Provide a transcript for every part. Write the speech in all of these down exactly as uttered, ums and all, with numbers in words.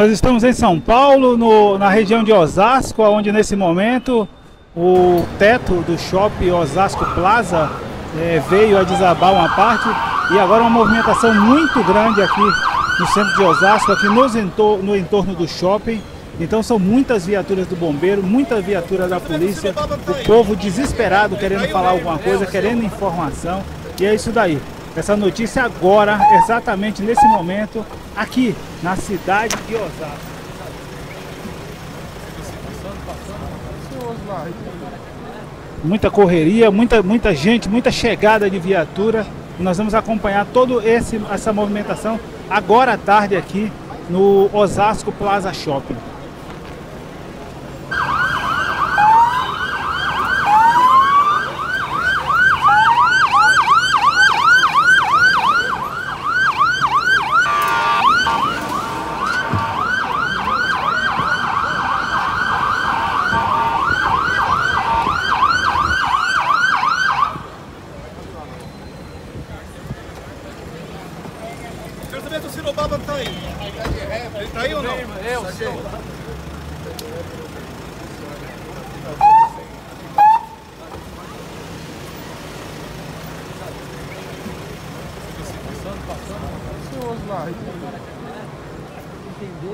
Nós estamos em São Paulo, no, na região de Osasco, onde nesse momento o teto do shopping Osasco Plaza é, veio a desabar uma parte e agora uma movimentação muito grande aqui no centro de Osasco, aqui nos entor no entorno do shopping. Então são muitas viaturas do bombeiro, muita viatura da polícia, o povo desesperado querendo falar alguma coisa, querendo informação, e é isso daí. Essa notícia agora, exatamente nesse momento, aqui na cidade de Osasco. Muita correria, muita, muita gente, muita chegada de viatura. E nós vamos acompanhar toda essa movimentação agora à tarde aqui no Osasco Plaza Shopping. Quero saber se o Sirobaba tá aí. Ele tá aí ou não? Eu sei. Pessoas lá. Entender.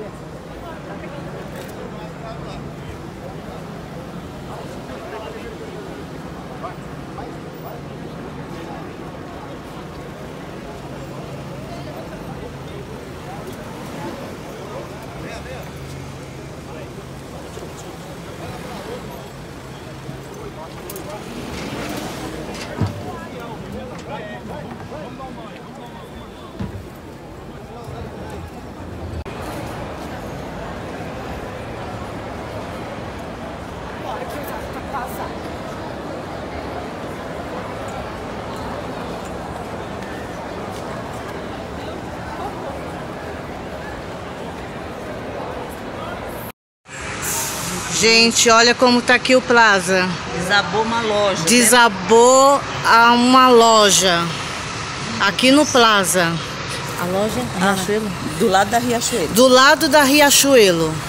Gente, olha como tá aqui o Plaza. Desabou uma loja. Desabou a uma loja. Aqui no Plaza. A loja? Ah, Riachuelo? Do lado da Riachuelo. Do lado da Riachuelo.